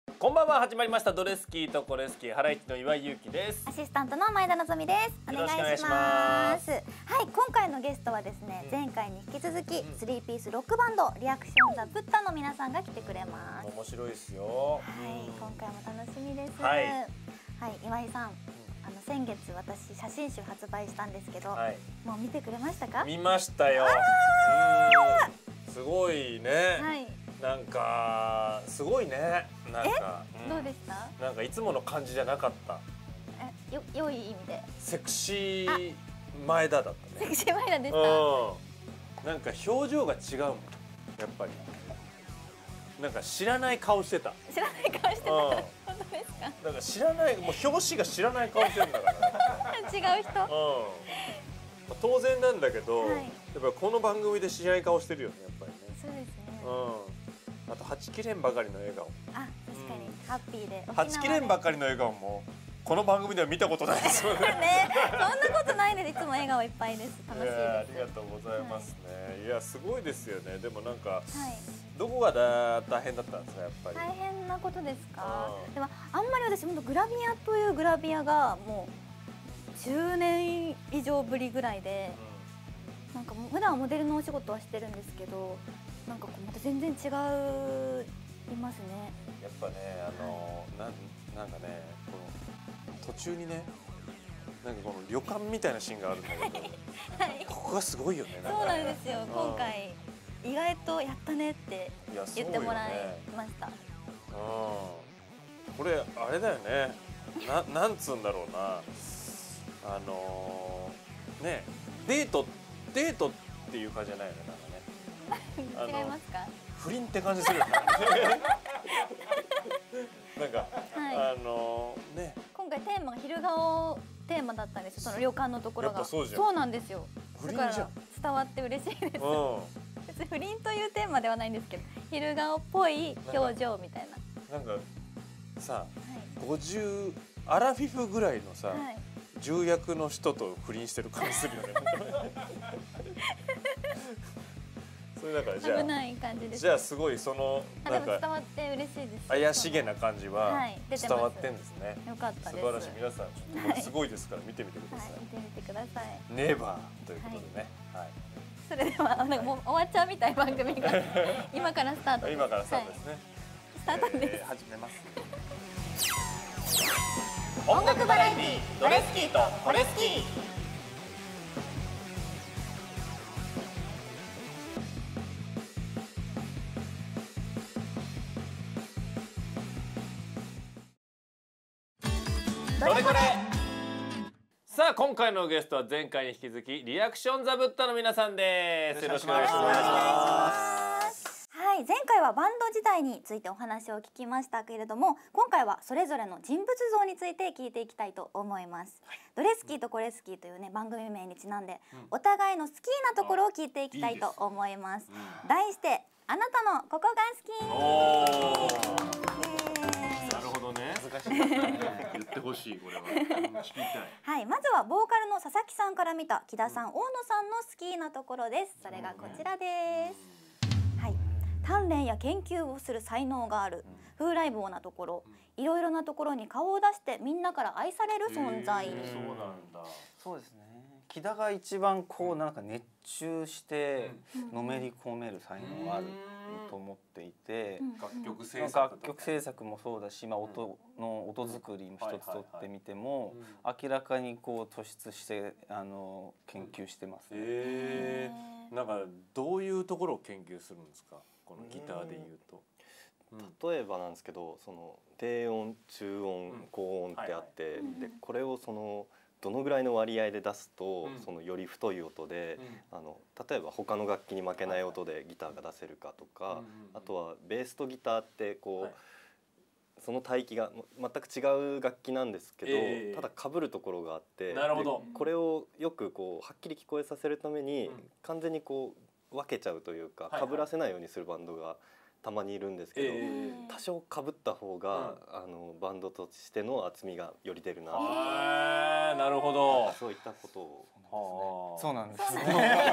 こんばんは。始まりましたドレスキーとコレスキー、ハライチの岩井ゆうきです。 アシスタントの前田のぞみです。お願いします。はい、今回のゲストはですね、前回に引き続き3ピースロックバンドリアクションザブッダの皆さんが来てくれます。 面白いですよ。 はい、今回も楽しみです。 はい、 岩井さん、先月私写真集発売したんですけど、もう見てくれましたか？ 見ましたよ。すごいね。なんかすごいね。なんかどうでした？ なんかいつもの感じじゃなかった。 良い意味で。 セクシー前田だったね。 セクシー前田でした。 なんか表情が違うもん。やっぱり。なんか知らない顔してた。 知らない顔してた。本当ですか？ なんか知らない、もう表紙が知らない顔してるんだから。 違う人。 当然なんだけど、やっぱこの番組で知らない顔してるよね、やっぱりね。 そうですね。 あとはちきれんばかりの笑顔。 あ、確かにハッピーで。 はちきれんばかりの笑顔もこの番組では見たことないですよね。 ね、そんなことないのでいつも笑顔いっぱいです。楽しいです。 ありがとうございますね。いやすごいですよね。でもなんかどこが大変だったんですか、やっぱり。 大変なことですか。でもあんまり私本当グラビアというグラビアがもう10年以上ぶりぐらいで、なんか普段はモデルのお仕事はしてるんですけど、なんかこうまた全然違いますね。 やっぱね、なんかね、この途中にね、なんかこの旅館みたいなシーンがあるんだけど、ここがすごいよね。 そうなんですよ。今回意外とやったねって言ってもらいました。 これあれだよね。なんつうんだろうな。ね、デートっていう感じじゃないよね、なんかね。 違いますか？ 不倫って感じするよね。なんかね。 今回テーマが昼顔テーマだったんですよ。その旅館のところが。そうなんですよ。だから伝わって嬉しいです。別に不倫というテーマではないんですけど、昼顔っぽい表情みたいな。 なんかさ、50アラフィフぐらいのさ、重役の人と不倫してる感じするよね。それだからじゃあ危ない感じです。じゃあすごいそのなんか伝わって嬉しいです。 怪しげな感じは伝わってんですね。 よかったです。 素晴らしい。皆さんちょっとこれすごいですから見てみてください。 見てみてください。 ネバーということでね。はい。 それではなんかもう終わっちゃうみたい番組が今からスタート。 今からスタートですね。 スタートです。 始めます。音楽バラエティードレスキーとコレスキー。どれこれ。さあ今回のゲストは前回に引き続きリアクションザブッダの皆さんです。よろしくお願いします。 はい、前回はバンド時代についてお話を聞きましたけれども、今回はそれぞれの人物像について聞いていきたいと思います。ドレスキーとコレスキーというね番組名にちなんで、お互いの好きなところを聞いていきたいと思います。題してあなたのここが好き。 なるほどね。難しい。言ってほしいこれは。聞きたい。 はい、まずはボーカルの佐々木さんから見た木田さん、大野さんの好きなところです。それがこちらです。はい、鍛錬や研究をする才能がある、風来坊なところ、いろいろなところに顔を出してみんなから愛される存在。 そうなんだ。 そうですね。木田が一番こうなんか熱中してのめり込める才能があると思っていて、楽曲制作もそうだし、音作りも一つとってみても明らかにこう突出して研究してますね。 なんかどういうところを研究するんですか、このギターでいうと。 例えばなんですけど、その低音中音高音ってあって、でこれをそのどのぐらいの割合で出すと、そのより太い音で、例えば他の楽器に負けない音でギターが出せるかとか、あとはベースとギターってこう、その帯域が全く違う楽器なんですけど、ただ被るところがあって、これをよくこうはっきり聞こえさせるために完全にこう分けちゃうというか、被らせないようにするバンドがたまにいるんですけど、多少被った方がバンドとしての厚みがより出るなとか。 なるほど。 そういったことをそうなんですね。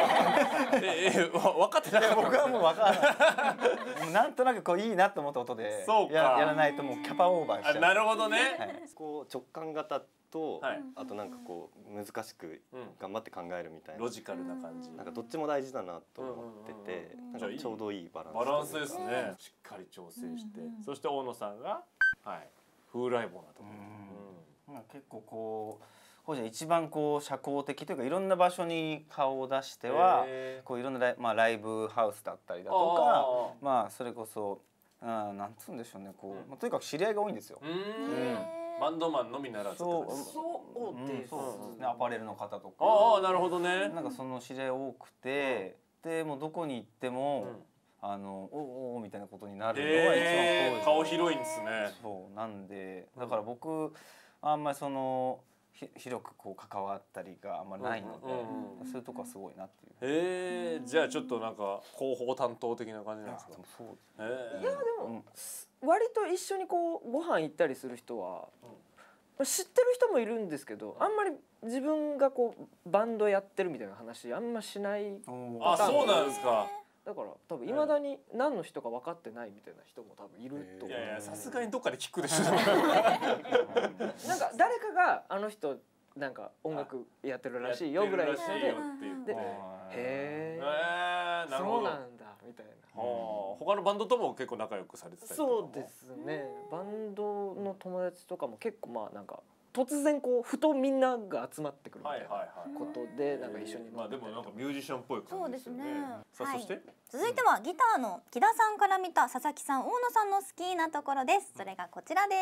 分かってなかった。 僕はもう分からない。なんとなくこういいなと思った音でやらないともうキャパオーバーしちゃう。 なるほどね。 こう直感型と、 はい、 あとなんかこう難しく頑張って考えるみたいな、 ロジカルな感じ。 なんかどっちも大事だなと思ってて、なんかちょうどいいバランス。 バランスですね。しっかり調整して、そして大野さんが、はい、風来坊なところ。 結構こう。一番こう社交的というかいろんな場所に顔を出してはこういろんなライブハウスだったりだとかそれこそなんつうんでしょうねこうとにかく知り合いが多いんですよ。 バンドマンのみならず。 そうですね。アパレルの方とか。 ああなるほどね。 なんかその知り合い多くてでもうどこに行ってもおみたいなことになるのが一番多い。 顔広いんですね。 そうなんでだから僕あんまりその広くこう関わったりがあんまりないので、そういうとこはすごいなっていう。 じゃあちょっとなんか広報担当的な感じなんですか。 いやでも割と一緒にこうご飯行ったりする人は知ってる人もいるんですけど、あんまり自分がこうバンドやってるみたいな話あんましないパターン。 あ、そうなんですか。 だから多分いまだに何の人か分かってないみたいな人も多分いると思う。 いやさすがにどっかで聞くでしょ。 なんか誰かがあの人なんか音楽やってるらしいよぐらいので、へえそうなんだみたいな。 他のバンドとも結構仲良くされてたり。 そうですね。バンドの友達とかも結構まあなんか。突然こうふとみんなが集まってくるみたいなことでなんか一緒に。 まあでもなんかミュージシャンっぽい感じですよね。さあそして続いてはギターの木田さんから見た佐々木さん大野さんの好きなところです。それがこちらです。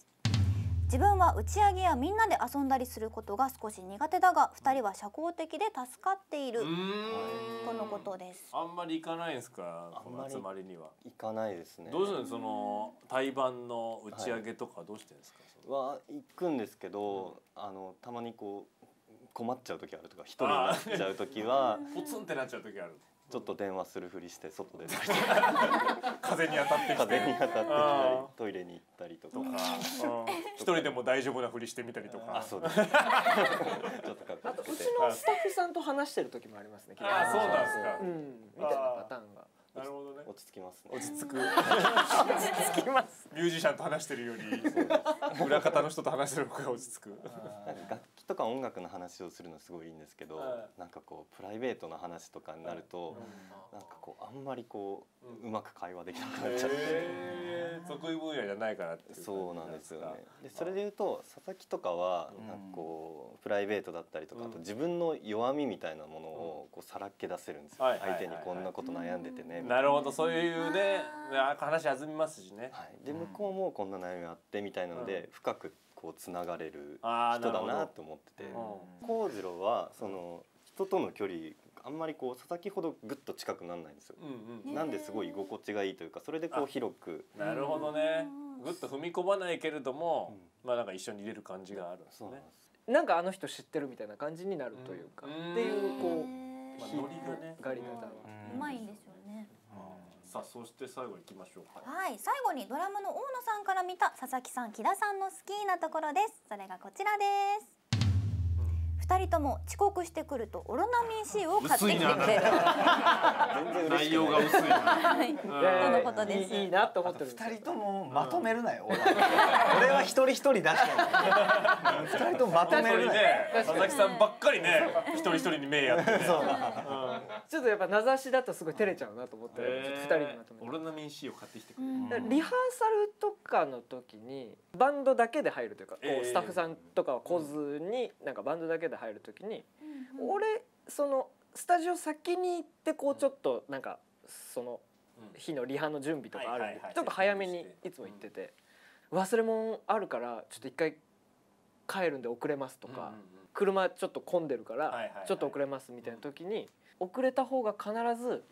自分は打ち上げやみんなで遊んだりすることが少し苦手だが2人は社交的で助かっているとのことです。 あんまり行かないんですか、この集まりには。 行かないですね。 どうするの、その対バンの打ち上げとかどうしてるんですか。 は行くんですけど、たまにこう困っちゃう時あるとか一人になっちゃう時はポツンってなっちゃう時ある。 ちょっと電話するふりして外で風に当たってきて風に当たってきたりトイレに行ったりとか一人でも大丈夫なふりしてみたりとか。 あ、そうです。ちょっとあとうちのスタッフさんと話してる時もありますね。 あ、そうなんですか。 みたいなパターンが。 なるほどね。 落ち着きますね。 落ち着く。 落ち着きます。 ミュージシャンと話してるより裏方の人と話してる方が落ち着く。 楽器とか音楽の話をするのすごいいいんですけど、なんかこうプライベートな話とかになると、なんかこうあんまりこううまく会話できなくなっちゃって、 得意分野じゃないからっていう。 そうなんですよね。でそれで言うと佐々木とかはなんかこうプライベートだったりとか、あと自分の弱みみたいなものをこうさらけ出せるんですよ。相手にこんなこと悩んでてね。 なるほど、そういうね話弾みますしね。 で向こうもこんな悩みあってみたいなので深くこうつながれる人だなと思ってて、幸次郎はその人との距離あんまりこう佐々木ほどぐっと近くならないんですよ。なんですごい居心地がいいというか、それでこう広く。 なるほどね。ぐっと踏み込まないけれども、まあなんか一緒に入れる感じがあるんですね。 なんかあの人知ってるみたいな感じになるというか、っていうこうノリがね、 ガリナダはうまいんですよね。 さあそして最後に行きましょうか。 はい、最後にドラムの大野さんから見た佐々木さん木田さんの好きなところです。それがこちらです。2人とも遅刻してくるとオロナミン C を買ってきてくれる。 内容が薄いな。 とのことです。 いいなと思ってる。 2人ともまとめるなよ。俺は一人一人出してる。2人ともまとめるなよ。 佐々木さんばっかりね、一人一人に目やってね。 ちょっとやっぱ名指しだとすごい照れちゃうなと思って、2人にまとめて。 オロナミン C を買ってきてくれる。 リハーサルとかの時にバンドだけで入るというか、こうスタッフさんとかは来ずになんかバンドだけで入る時に、俺そのスタジオ先に行ってこうちょっとなんかその日のリハの準備とかあるんで、ちょっと早めにいつも行ってて、忘れ物あるからちょっと一回帰るんで遅れますとか、車ちょっと混んでるからちょっと遅れますみたいな時に遅れた方が必ず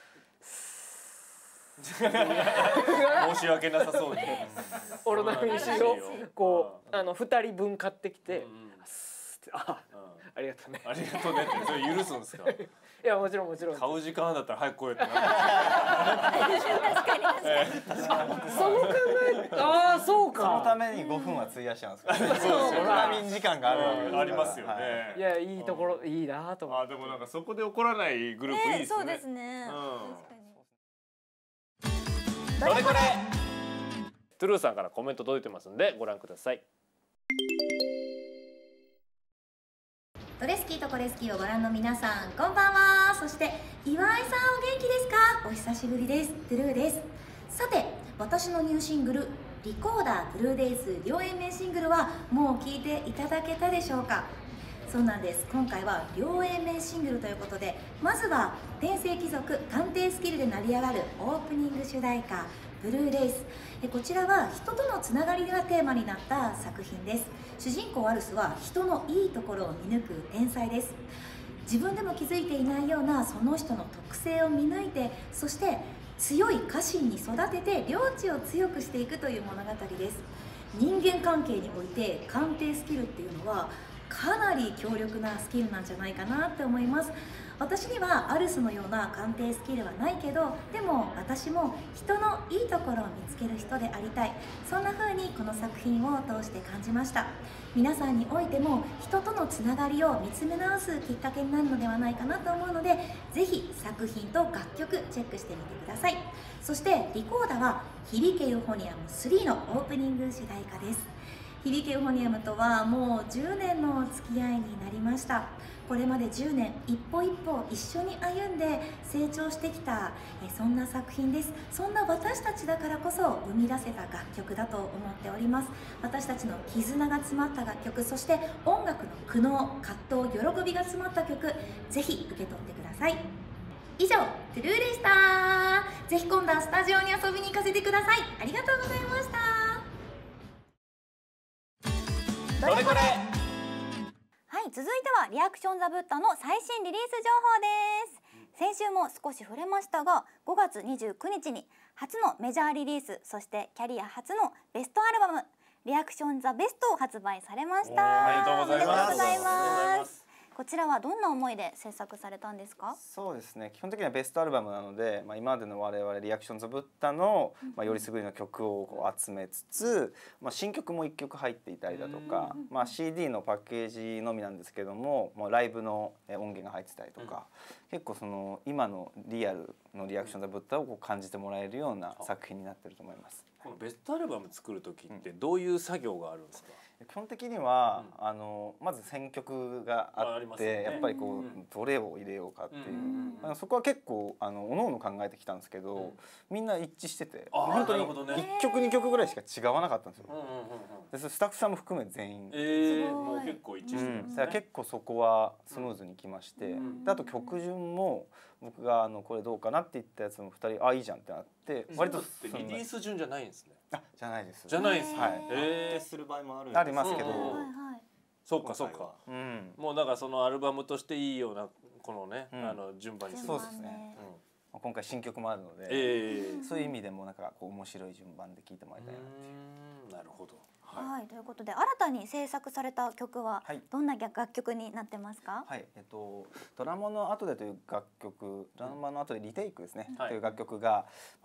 申し訳なさそうにオロナミン C をこう2人分買ってきて、ありがとうね、 ありがとうねってそれ許すんですか。 いやもちろんもちろん。 買う時間だったら早く来いよってなる。 その考え、ああそうか。 ために5分は費やしちゃうんですけど、 そうですよねプログラミング時間があるわけですから。 ありますよね、 はい。 いやいいところいいなと思って。 でもなんかそこで怒らないグループいいですね。 そうですね。 うん確かに。 どれこれトゥルーさんからコメント届いてますんでご覧ください。 ドレスキーとコレスキーをご覧の皆さん、こんばんは。そして岩井さん、お元気ですか？お久しぶりです。トゥルーです。さて、私のニューシングルリコーダーブルーデイズ両 A 面シングルはもう聴いていただけたでしょうか？そうなんです。今回は両 A 面シングルということで、まずは天聖貴族鑑定スキルで成り上がるオープニング主題歌ブルーデイズ。こちらは人とのつながりがテーマになった作品です。主人公アルスは人のいいところを見抜く天才です。自分でも気づいていないようなその人の特性を見抜いて、そして強い家臣に育てて領地を強くしていくという物語です。人間関係において鑑定スキルっていうのはかなり強力なスキルなんじゃないかなって思います。私にはアルスのような鑑定スキルはないけど、でも私も人のいいところを見つける人でありたい、そんな風にこの作品を通して感じました。皆さんにおいても人とのつながりを見つめ直すきっかけになるのではないかなと思うので、ぜひ作品と楽曲チェックしてみてください。そしてリコーダは響けユーフォニアム3のオープニング主題歌です。響けユーフォニアムとはもう10年の付き合いになりました。これまで10年一歩一歩一緒に歩んで成長してきたそんな作品です。そんな私たちだからこそ生み出せた楽曲だと思っております。私たちの絆が詰まった楽曲、そして音楽の苦悩、葛藤、喜びが詰まった曲、ぜひ受け取ってください。以上、トゥルーでした。ぜひ今度はスタジオに遊びに行かせてください。ありがとうございました。 どれこれ。 はい、続いてはリアクションザブッダの最新リリース情報です。先週も少し触れましたが、5月29日に初のメジャーリリース、そしてキャリア初のベストアルバムリアクションザベストを発売されました。 おめでとうございます。 おめでとうございます。こちらはどんな思いで制作されたんですか？ そうですね、基本的にはベストアルバムなので、今までの我々リアクションズブッダの、よりすぐりの曲をこう集めつつ、新曲も1曲入っていたりだとか、CD のパッケージのみなんですけども、ライブの音源が入ってたりとか、結構その今のリアルのリアクションズブッダをこう感じてもらえるような作品になってると思います。 このベストアルバム作る時ってどういう作業があるんですか？ 基本的には、まず選曲があって、やっぱりこう、どれを入れようかっていう、そこは結構おのおの考えてきたんですけど、みんな一致してて本当に1曲2曲ぐらいしか違わなかったんですよ。でスタッフさんも含め全員、 もう結構一致してますね。 結構そこはスムーズにいきまして、であと曲順も僕がこれどうかなって言ったやつも2人いいじゃんってなって、割とリリース順じゃないんですね。 じゃないです。 じゃないですね。 はい。する場合もあるんです。 ありますけど、 そうかそうか。もうだからそのアルバムとしていいようなこのね、順番にする。 そうですね。今回新曲もあるので、そういう意味でもなんかこう面白い順番で聴いてもらいたいなっていう。 なるほど。 はい、ということで新たに制作された曲はどんな楽曲になってますか？ はい、ドラマの後でという楽曲、ドラマの後でリテイクですね、という楽曲が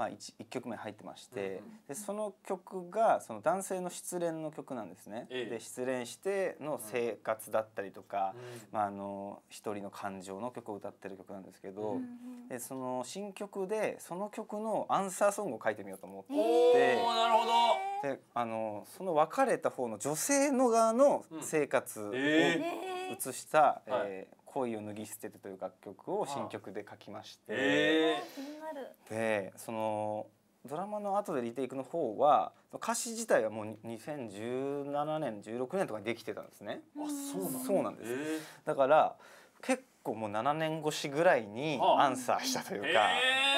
1曲目入ってまして、でその曲がその男性の失恋の曲なんですね。で失恋しての生活だったりとか、一人の感情の曲を歌ってる曲なんですけど、でその新曲でその曲のアンサーソングを書いてみようと思って、 なるほど。 でその別れた方の女性の側の生活を映した「恋を脱ぎ捨てて」という楽曲を新曲で書きまして、でそのドラマの後でリテイクの方は歌詞自体はもう2017年16年とかにできてたんですね。そうなんです。だから結構もう7年越しぐらいにアンサーしたというか、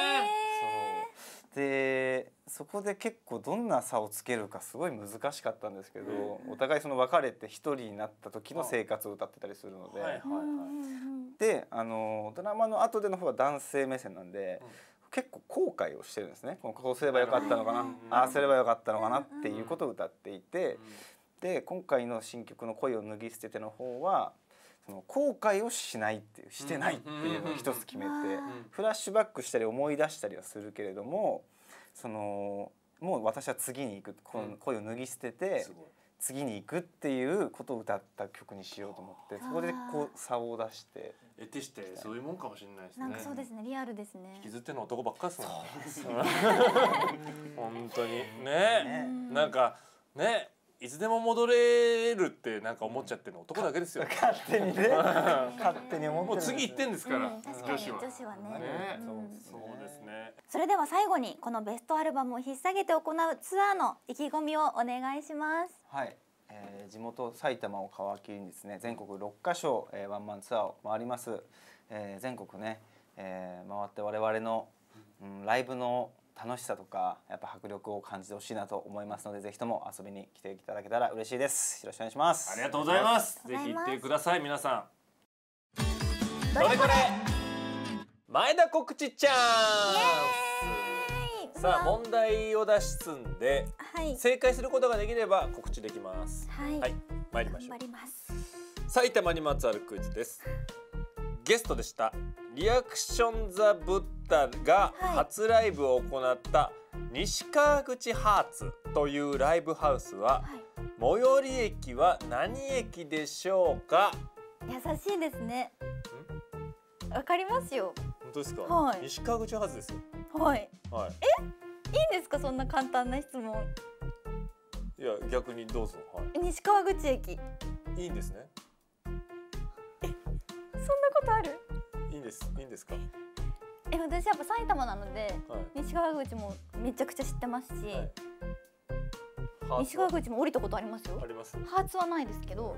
でそこで結構どんな差をつけるかすごい難しかったんですけど、お互いその別れて一人になった時の生活を歌ってたりするので、でドラマの後での方は男性目線なんで、結構後悔をしてるんですね。こうすればよかったのかな、ああすればよかったのかなっていうことを歌っていて、で今回の新曲の「恋を脱ぎ捨てて」の方はその後悔をしないっていうしてないっていうのを一つ決めて、フラッシュバックしたり思い出したりはするけれども、そのもう私は次に行く、この声を脱ぎ捨ててすごい次に行くっていうことを歌った曲にしようと思って、そこでこう差を出して。 得てしてそういうもんかもしれないですね。 なんかそうですね、リアルですね。 引きずっての男ばっかりですもんね。本当にね、なんかね、いつでも戻れるってなんか思っちゃってるの男だけですよ。 勝手にね、勝手に思ってる。 もう次行ってんですから。 確かに女子はね。 そうですね。 それでは最後にこのベストアルバムを引っ提げて行うツアーの意気込みをお願いします。 はい。地元埼玉を皮切りにですね、全国6カ所、ワンマンツアーを回ります。全国ね、回って我々の、ライブの楽しさとかやっぱ迫力を感じてほしいなと思いますので、ぜひとも遊びに来ていただけたら嬉しいです。よろしくお願いします。 ありがとうございます。ぜひ行ってください皆さん。 どれこれ前田告知チャンス。さあ問題を出すんで、正解することができれば告知できます。はい、参りましょう。 頑張ります。 埼玉にまつわるクイズです。ゲストでしたリアクションザブッダが初ライブを行った西川口ハーツというライブハウスは、最寄り駅は何駅でしょうか。 優しいですね。わかりますよ。 本当ですか。 はい、 西川口ハーツですよ。 はい。 はい。 いいんですか、そんな簡単な質問。 いや逆にどうぞ。はい。 西川口駅。 いいんですね。 そんなことある？ いいんですか。 私やっぱ埼玉なので、西川口もめちゃくちゃ知ってますし、西川口も降りたことありますよ。 あります。 ハーツはないですけど。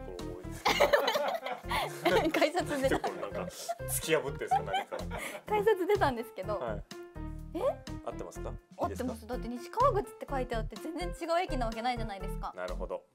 改札出た。 なんか突き破ってですか何か。 改札出たんですけど。 合ってますか。 合ってます。だって西川口って書いてあって全然違う駅なわけないじゃないですか。 なるほど。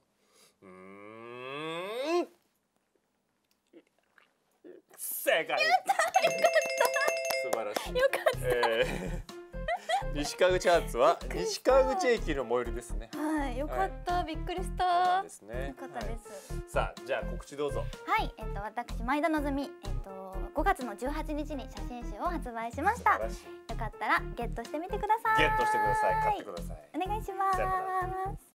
正解。 やった。 素晴らしい。 よかった。 西川口ハーツは西川口駅の最寄りですね。 はい、よかった。びっくりした。 ですね。 よかったです。 さあ、じゃあ告知どうぞ。 はい、私前田のぞみ、5月の18日に写真集を発売しました。よかったらゲットしてみてください。 ゲットしてください。買ってください。 お願いします。